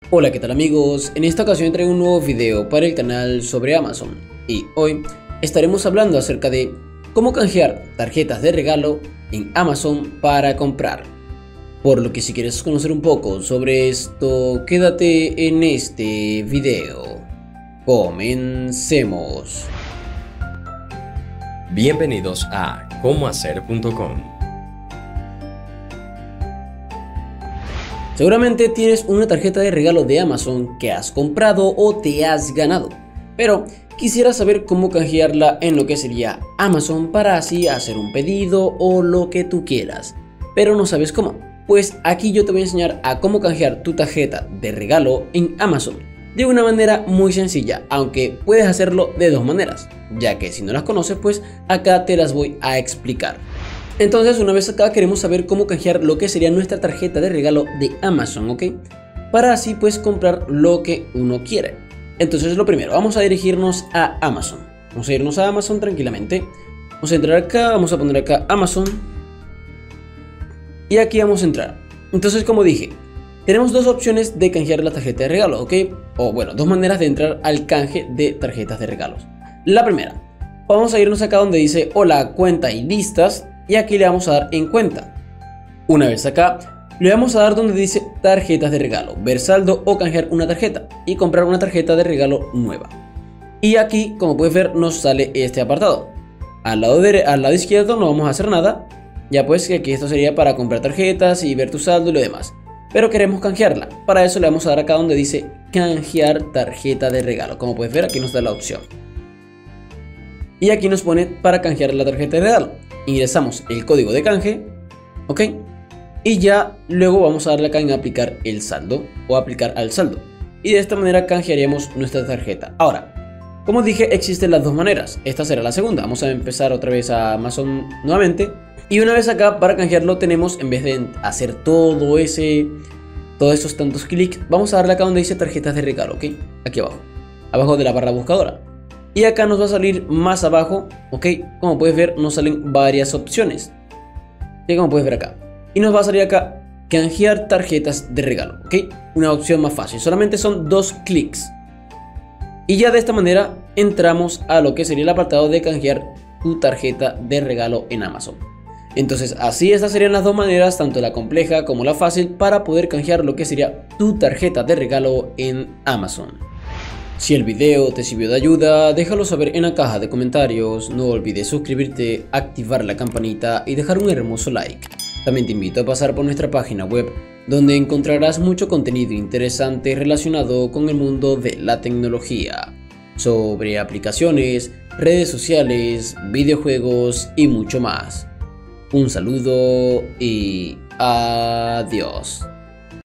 Hola, ¿qué tal amigos? En esta ocasión traigo un nuevo video para el canal sobre Amazon y hoy estaremos hablando acerca de cómo canjear tarjetas de regalo en Amazon para comprar. Por lo que si quieres conocer un poco sobre esto, quédate en este video. Comencemos. Bienvenidos a comohacer.com. Seguramente tienes una tarjeta de regalo de Amazon que has comprado o te has ganado, pero quisiera saber cómo canjearla en lo que sería Amazon para así hacer un pedido o lo que tú quieras, pero no sabes cómo. Pues aquí yo te voy a enseñar a cómo canjear tu tarjeta de regalo en Amazon de una manera muy sencilla, aunque puedes hacerlo de dos maneras, ya que si no las conoces pues acá te las voy a explicar. Entonces, una vez acá queremos saber cómo canjear lo que sería nuestra tarjeta de regalo de Amazon, ¿ok? Para así pues comprar lo que uno quiere. Entonces lo primero, vamos a dirigirnos a Amazon. Vamos a irnos a Amazon tranquilamente. Vamos a entrar acá, vamos a poner acá Amazon. Y aquí vamos a entrar. Entonces, como dije, tenemos dos opciones de canjear la tarjeta de regalo, ¿ok? O bueno, dos maneras de entrar al canje de tarjetas de regalos. La primera, vamos a irnos acá donde dice hola, cuenta y listas. Y aquí le vamos a dar en cuenta. Una vez acá, le vamos a dar donde dice tarjetas de regalo, ver saldo o canjear una tarjeta y comprar una tarjeta de regalo nueva. Y aquí, como puedes ver, nos sale este apartado. Al lado izquierdo no vamos a hacer nada, ya pues que aquí esto sería para comprar tarjetas y ver tu saldo y lo demás. Pero queremos canjearla, para eso le vamos a dar acá donde dice canjear tarjeta de regalo. Como puedes ver, aquí nos da la opción. Y aquí nos pone para canjear la tarjeta de regalo. Ingresamos el código de canje, ok, y ya luego vamos a darle acá en aplicar el saldo o aplicar al saldo, y de esta manera canjearíamos nuestra tarjeta. Ahora, como dije, existen las dos maneras. Esta será la segunda. Vamos a empezar otra vez a Amazon nuevamente, y una vez acá para canjearlo tenemos, en vez de hacer todos esos tantos clics, vamos a darle acá donde dice tarjetas de regalo, ok, aquí abajo de la barra buscadora. Y acá nos va a salir más abajo, ok, como puedes ver nos salen varias opciones, y como puedes ver acá, y nos va a salir acá canjear tarjetas de regalo, ok, una opción más fácil, solamente son dos clics. Y ya de esta manera entramos a lo que sería el apartado de canjear tu tarjeta de regalo en Amazon. Entonces así estas serían las dos maneras, tanto la compleja como la fácil, para poder canjear lo que sería tu tarjeta de regalo en Amazon. Si el video te sirvió de ayuda, déjalo saber en la caja de comentarios, no olvides suscribirte, activar la campanita y dejar un hermoso like. También te invito a pasar por nuestra página web, donde encontrarás mucho contenido interesante relacionado con el mundo de la tecnología, sobre aplicaciones, redes sociales, videojuegos y mucho más. Un saludo y adiós.